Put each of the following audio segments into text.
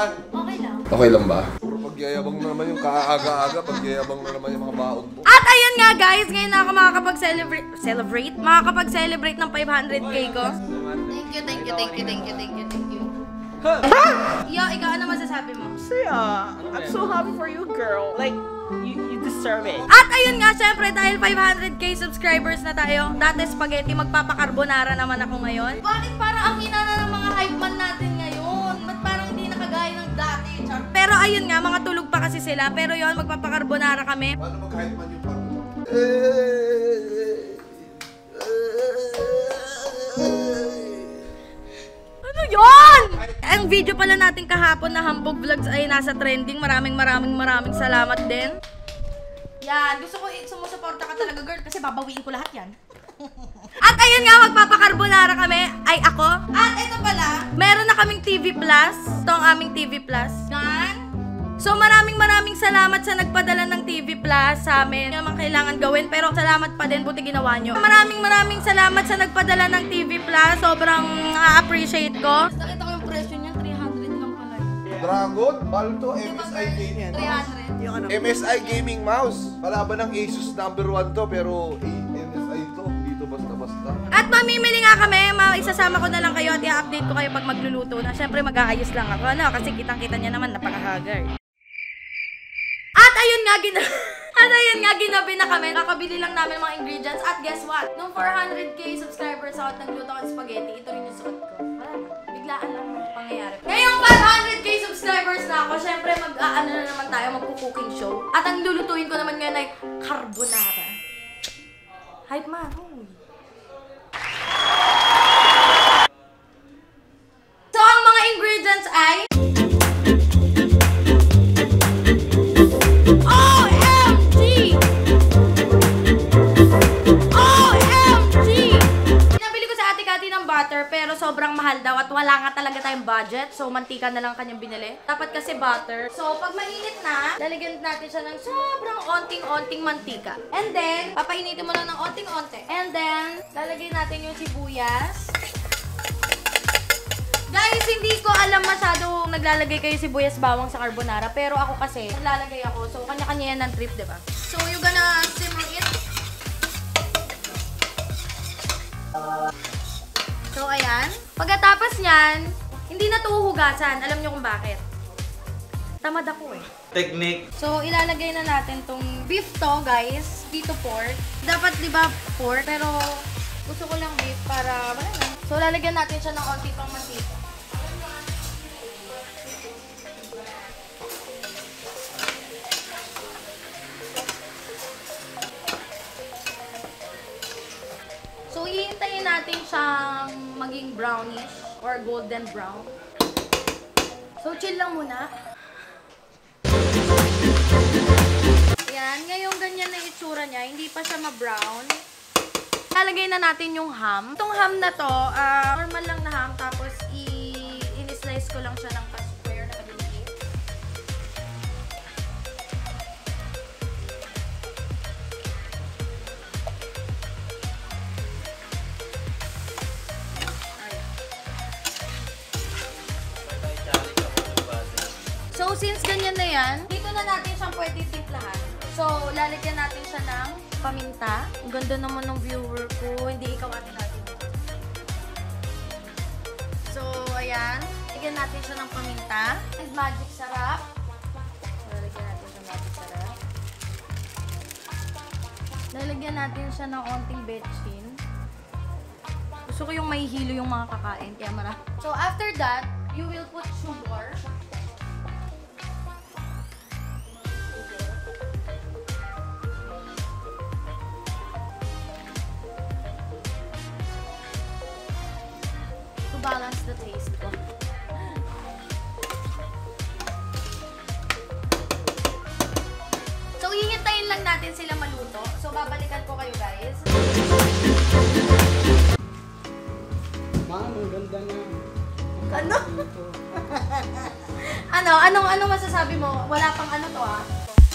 naman? Okay lang. Okay lang ba? Puro pagyayabang na naman yung kaaga-aga, pagyayabang na naman yung mga baon mo. At ayun nga guys, ngayon na ako makakapag-celebrate ng 500k ko. Thank you. Yo, ikaw ano masasabi mo? I'm so happy for you, girl. Like, you deserve it. At ayun nga, syempre, dahil 500k subscribers na tayo, dati spaghetti, magpapakarbonara naman ako ngayon. Bakit parang ang hina na ng mga hype man natin ngayon? Ba't parang hindi nakagaya ng dati? Pero ayun nga, mga tulog pa kasi sila. Pero yon magpapakarbonara kami. Paano mag-hype man yung pag... Ano yun? Ang video pala natin kahapon na Hambog Vlogs ay nasa trending. Maraming salamat din. Yan, gusto ko sumusuporta ka talaga girl kasi babawiin ko lahat yan. At ayun nga, magpapakarbonara kami. Ay ako. At ito pala, meron na kaming TV Plus. Ito ang aming TV Plus. Yan. So maraming salamat sa nagpadala ng TV Plus sa amin. Hindi naman kailangan gawin pero salamat pa din, buti ginawa nyo. Maraming salamat sa nagpadala ng TV Plus. Sobrang appreciate ko. Nakita ko yung presyo niya, 300 lang pala. Dragon? Mahal to, MSI Gaming. 300. Yung ano? MSI Gaming Mouse. Kalaban ng Asus #1 to, pero MSI to. Dito basta-basta. At mamimili nga kami, isasama ko na lang kayo at i-update ko kayo pag magluluto na. Siyempre mag-aayos lang ako, ano? Kasi kitang-kita niya naman, napaka-haggard. At ayun nga, ginabi na kami. Kakabili lang namin mga ingredients. At guess what? Nung 400k subscribers ako at nagluto ako ng spaghetti, ito rin yung suot ko. Wala na. Biglaan lang ng pangyayari. Ngayong 500k subscribers na ako, syempre mag-aano na naman tayo, magpo-cooking show. At ang lulutuin ko naman ngayon ay carbonara. Hype man. So, ang mga ingredients ay... OMG! Pinabili ko sa Ate Cathy ng butter pero sobrang mahal daw at wala nga talaga tayong budget. So, mantika na lang kanyang binili. Dapat kasi butter. So, pag mainit na, lalagyan natin siya ng sobrang onting-onting mantika. And then, papainitin mo lang ng onting-onte. And then, lalagyan natin yung sibuyas. Guys, hindi ko alam masyado naglalagay kayo sibuyas bawang sa carbonara. Pero ako kasi, naglalagay ako. So, kanya-kanya yan ng trip, diba? So, you're gonna simmer it. So, ayan. Pagkatapos nyan, hindi na ito huhugasan. Alam nyo kung bakit. Tamad ako eh. Technique. So, ilalagay na natin tong beef to, guys. Dito pork. Dapat, di ba, pork? Pero, gusto ko lang beef para, wala na. So, lalagyan natin siya ng onti pang mantika. So, hihintayin natin siyang maging brownish or golden brown. So, chill lang muna. Ayan, ngayong ganyan na itsura niya, hindi pa siya ma-brown. Lalagay na natin yung ham. Itong ham na to, normal lang na ham, tapos i-slice ko lang siya ng pa-square na maliliit. So, since ganyan na yan, dito na natin siyang pwede timplahan. So, lalagyan natin siya ng paminta. Ang ganda naman ng viewer ko. Hindi ikaw ate natin. So, ayan. Lagyan natin siya ng paminta. And magic sarap. So, lalagyan natin siya ng magic sarap. Lalagyan natin siya ng onting betchin. Gusto ko yung may hilo yung mga kakain. Kaya marami. So, after that, you will put sugar. Balance the taste ko. So, hihintayin lang natin sila maluto. So, babalikan ko kayo guys. Ma'am, ang ganda na. Ano? Anong masasabi mo? Wala pang ano to ah.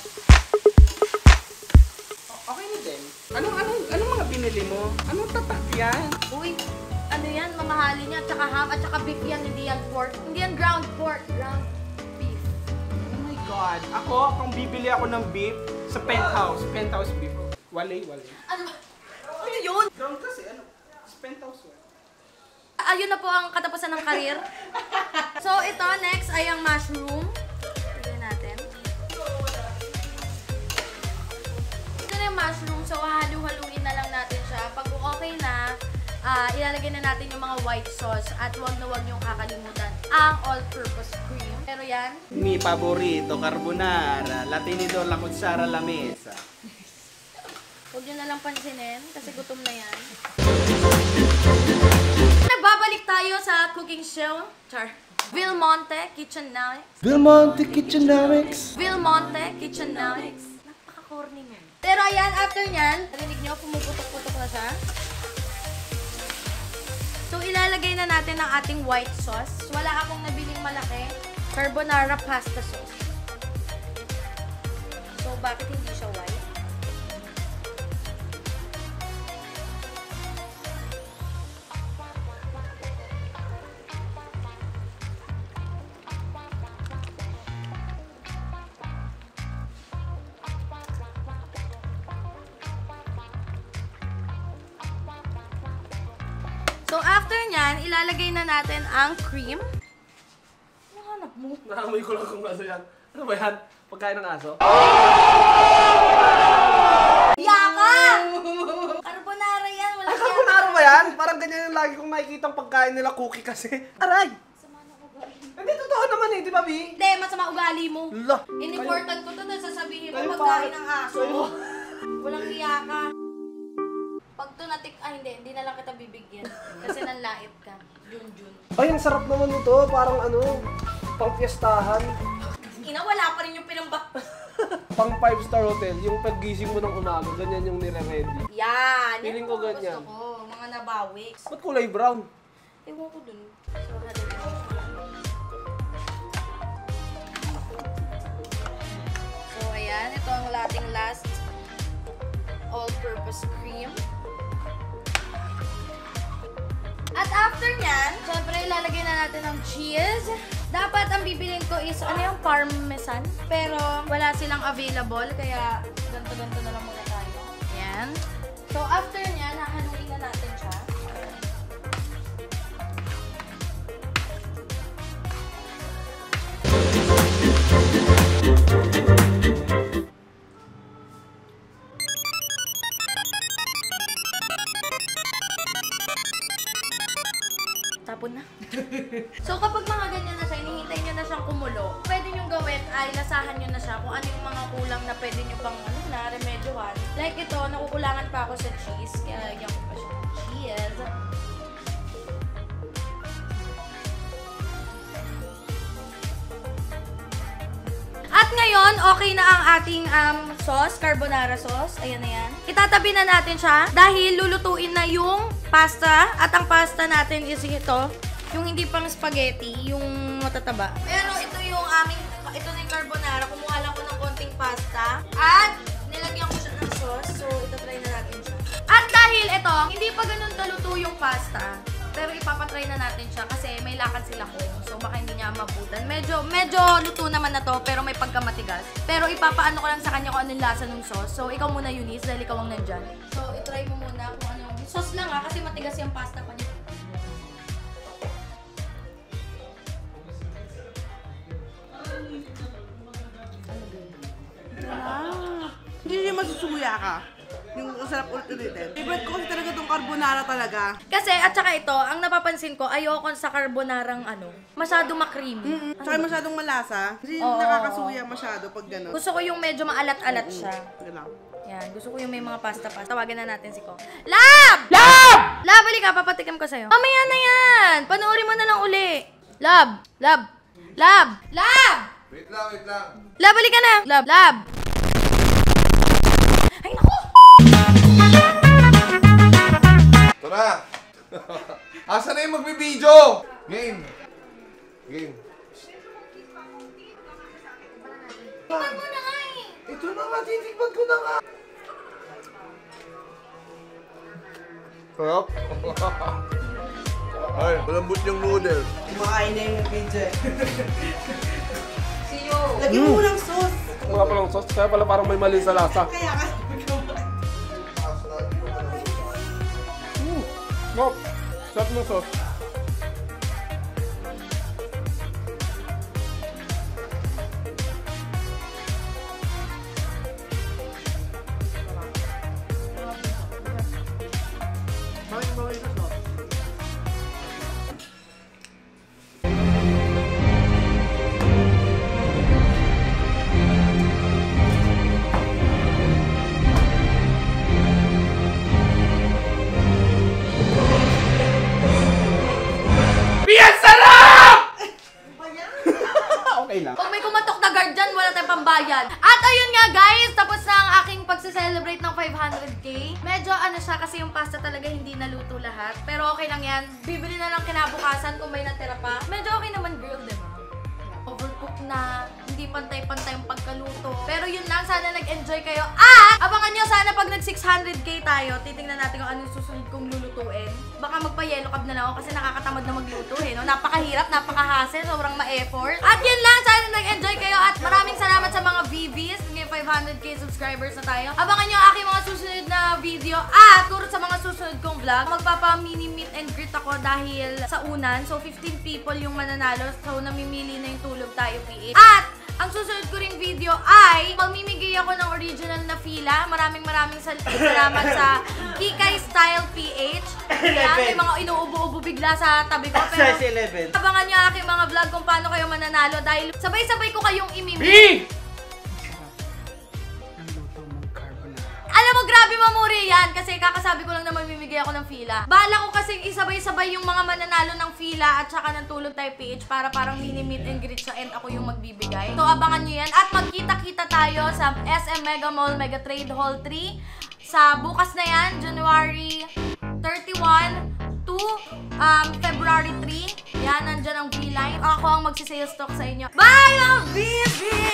Okay na din. Anong mga binili mo? Anong tatak yan? Uy, ano yan? Mamahali niya. Tsaka ham at tsaka beef yan. Hindi yan pork. Hindi yan ground pork. God. Ako, kung bibili ako ng beef sa penthouse. Penthouse beef. Wale. Ano ba? Ano yun? Ground kasi, ano? Sa penthouse. Ayun na po ang katapusan ng karir. So, ito, next ay ang mushroom. Tignan natin. Ito na yung mushroom. So, halu-haluin na lang natin siya. Pag okay na, ilalagay na natin yung mga white sauce. At huwag na huwag niyong kakalimutan ang all-purpose cream. Pero yan. Mi paborito, carbonara, latinidor la kutsara la mesa. Huwag nyo na lang pansinin kasi gutom na yan. Nagbabalik tayo sa cooking show. Char. Vilmonte Kitchenomics. Vilmonte Kitchenomics. Vilmonte Kitchenomics. Napaka-corny mo. Pero ayan, after nyan, narinig nyo, pumuputok-putok na siya. So, ilalagay na natin ang ating white sauce. Wala akong nabiling malaki. Carbonara pasta sauce. So, bakit hindi siya white? So, after nyan, ilalagay na natin ang cream. Ano hanap mo? Nakamoy ko lang kung ano yan. Ano ba yan? Pagkain ng aso? Yaka! Carbonara yan, wala Ay, carbonara ba yan? Parang ganyan yung lagi kong nakikita pagkain nila cookie kasi. Aray! Sama na ugali. Hindi, totoo naman eh, di ba, Bi? Hindi, masama ugali mo. La! In-important ko to na sasabihin mo Kayo pagkain pa- ng aso. kayo- Walang hiya ka. Pag to natik, hindi na lang kita bibigyan. Kasi nanlait ka. Jun. Ay, ang sarap naman nito. Parang ano, pang fiestahan. Ina, wala pa rin yung pinambak. Pang 5-star hotel. Yung paggising mo ng umaga, ganyan yung nire-ready. Yan. Feeling Yan ko po ang ganyan. Gusto ko. Mga nabawi. Ba't kulay brown? Ewan ko dun. So, halika. So, ayan. Ito ang ating last all-purpose cream. At after nyan, syempre ilalagay na natin ang cheese. Dapat ang bibilin ko is, ano yung parmesan? Pero wala silang available, kaya ganto-ganto na lang muna tayo. Ayan. So, after nyan, hahaluin na natin siya. Tapon na. So, kapag mga ganyan na siya, hinihintay nyo na siyang kumulo, pwede nyo gawin ay lasahan nyo na siya kung ano yung mga kulang na pwede nyo pang remedyohan. Like ito, nakukulangan pa ako sa cheese, kaya lagyan ko pa siya ng cheese. At ngayon, okay na ang ating sauce, carbonara sauce. Ayan na yan. Itatabi na natin siya dahil lulutuin na yung pasta. At ang pasta natin is ito, yung hindi pang spaghetti, yung matataba. Pero ito yung ito na yung carbonara. Kumuha lang ko ng konting pasta. At nilagyan ko siya ng sauce. So, ito try na natin siya. At dahil ito, hindi pa ganun kaluto yung pasta. Pero ipapatry na natin siya kasi may lakad sila ko. So baka hindi niya mabutan. Medyo luto naman na to pero may pagkamatigas. Pero ipapaano ko lang sa kanya kung ano yung lasa ng sauce. So ikaw muna, Eunice, dahil ikaw ang nandyan. So itry mo muna kung ano. Sauce lang kasi matigas yung pasta pa niya. Hindi siya masusuya ka. Yung sarap ulit-ulitin. Favorite ko kasi talaga itong carbonara talaga. Kasi, at saka ito, ang napapansin ko, ayoko sa carbonarang masyado ma-creamy. Tsaka masyadong malasa. Kasi Oo. nakakasuya masyado pag gano'n. Gusto ko yung medyo maalat-alat siya. Ganun. Yan, gusto ko yung may mga pasta-pasta. Tawagan na natin si Ko. Lab! Lab! Lab, halika, papatikim ko sa'yo. Mamaya na yan! Panoorin mo na lang uli. Lab! Lab! Lab! Lab! Wait lang. Lab, halika na! Lab! Lab! Ay, naku! Ito na. Asa na yung magbibideo? Game. Tikman mo na nga eh! Ito na nga, titikman ko na nga. Sarap. Ay, malambot yung noodles. Kumakain na yung pizza. See you! Lagyan mo ng sauce. Mga palang sauce, kaya pala parang may mali sa lasa. Kaya ka. Mop, sarap ng sauce. Okay lang. Pag may kumatok na guard dyan, wala tayong pambayad. At ayun nga guys, tapos na ang aking pagse-celebrate ng 500k. Medyo ano siya kasi yung pasta talaga hindi naluto lahat. Pero okay lang yan. Bibili na lang kinabukasan kung may natira pa. Medyo okay naman girl, diba? Overcook na, hindi pantay-pantay yung pagkaluto. Pero yun lang, sana nag-enjoy kayo. At abangan nyo sana pag nag-600k tayo, titingnan natin kung anong susunod kong lulutuin. Baka magpa-yellow cab na lang ako kasi nakakatamad na magluto eh. No? Napakahirap, napaka-hassle, sobrang ma-effort. At yun lang, sana nag-enjoy kayo at maraming salamat sa mga VVs. May 500k subscribers na tayo. Abangan nyo ang aking mga susunod na video at turo sa mga susunod kong vlog. Magpapa-mini meet and greet ako dahil sa unan. So 15 people yung mananalo. So namimili na yung Tulog Tayo PH. At ang susunod ko ring video ay magmimigay ako ng original na fila. Maraming salamat sa Kikay Style PH. Yan, may mga inuubo-ubo bigla sa tabi ko. Pero abangan nyo ang aking mga vlog kung paano kayo mananalo dahil sabay-sabay ko kayong imimit. Alam mo, grabe mamuri yan kasi kakasabi ko lang na mamimigay ako ng fila. Bala ko kasi isabay-sabay yung mga mananalo ng fila at saka ng Tulog Tayo PH para parang mini meet and greet sa end ako yung magbibigay. So abangan nyo yan at magkita-kita tayo sa SM Mega Mall Mega Trade Hall 3 sa bukas na yan, January 31 to February 3. Yan, nandyan ang V-Line. Ako ang magsisales talk sa inyo. Bye, mga BB!